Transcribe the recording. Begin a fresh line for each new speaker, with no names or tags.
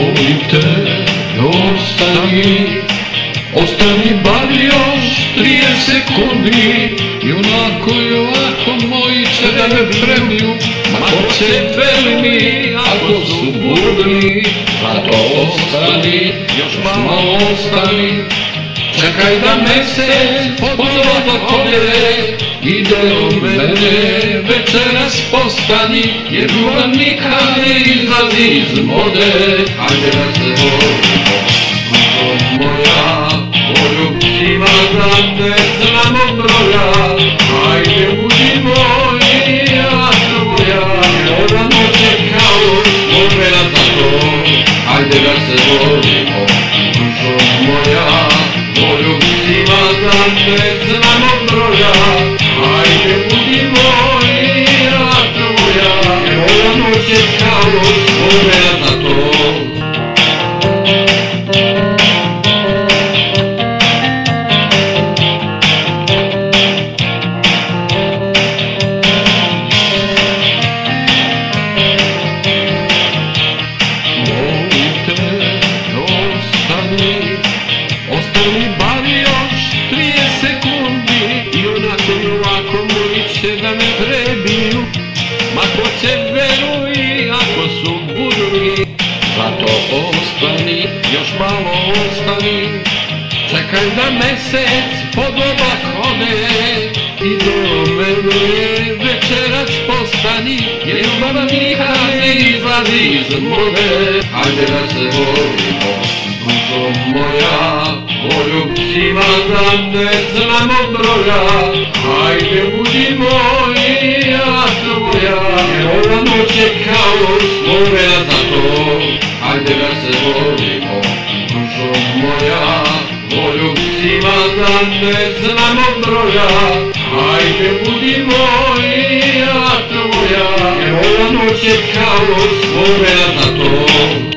Molim te, ostani bar još 30 sekundi. I onako i ovako moji će da me prebiju. Ma ko će, veli mi, ako su budni. Zato ostani, još malo ostani. Čekaj da mesec ponovo ode. Ide od mene, večeras postani, jer ljubav nikad ne izlazi iz mode. Ajde da se volimo, dušo moja, poljubcima za te znamo broja. Ajde budi moja, tvoja, ova noć je kao vremena za to. Ajde da se volimo, dušo moja, poljubcima za te znamo broja. Ajde budi moja, tvoja, ova noć je kao vremena za to. Ostani bar još 30 sekundi. I onako i ovako moji će da me prebiju. Ma ko će, veruj, ako su budni. Zato ostani, još malo ostani. Čekaj da mesec pod obak ode. Ide o mene, večeras postani, jer ljubav nikad ne izlazi iz mode. Ajde da se volimo, dušo moja, poljubcima za te znamo broja. Ajde budi moja, tvoja, jer ova noć je kao vremena za to. Ajde da se volimo, dušo moja, poljubcima za te znamo broja. Ajde budi moja, tvoja, jer ova noć je kao vremena za to.